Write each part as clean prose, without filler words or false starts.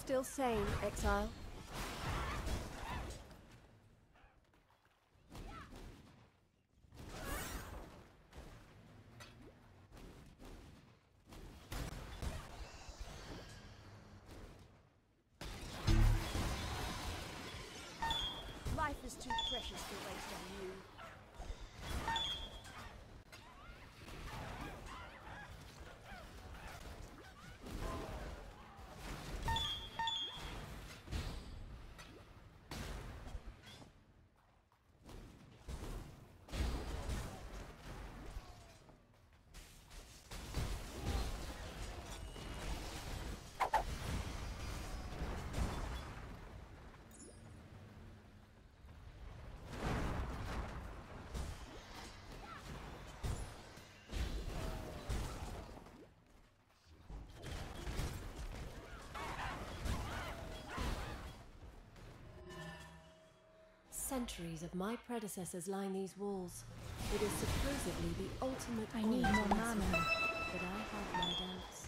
still sane, Exile? Life is too precious to waste on you. Centuries of my predecessors line these walls. It is supposedly the ultimate I need more mana. but I have my doubts.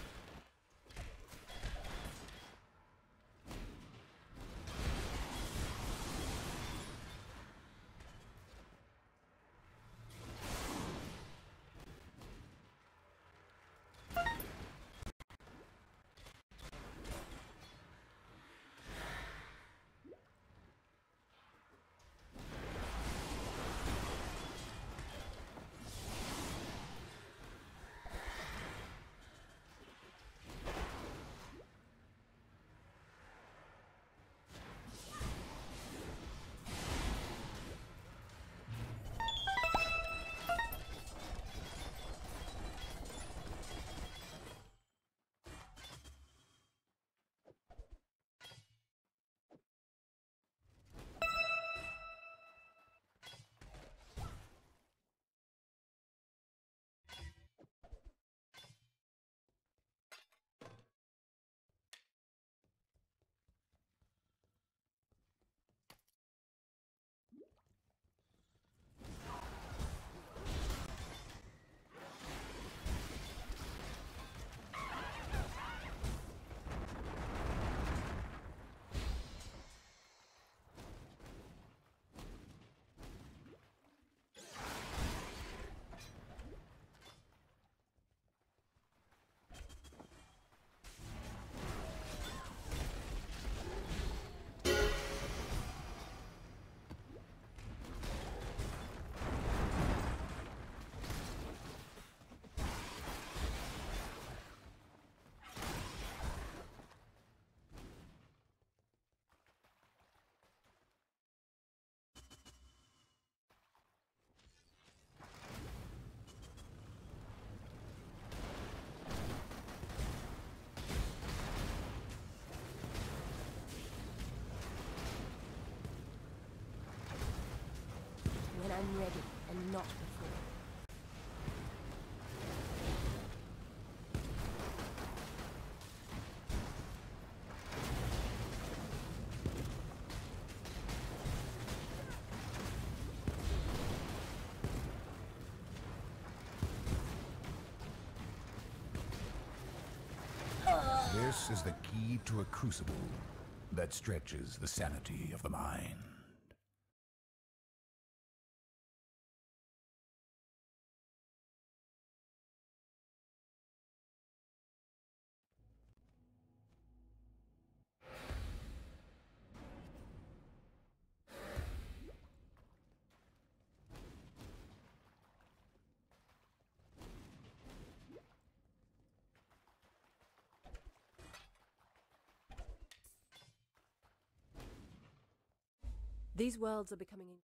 When I'm ready, and not before. This is the key to a crucible that stretches the sanity of the mind. These worlds are becoming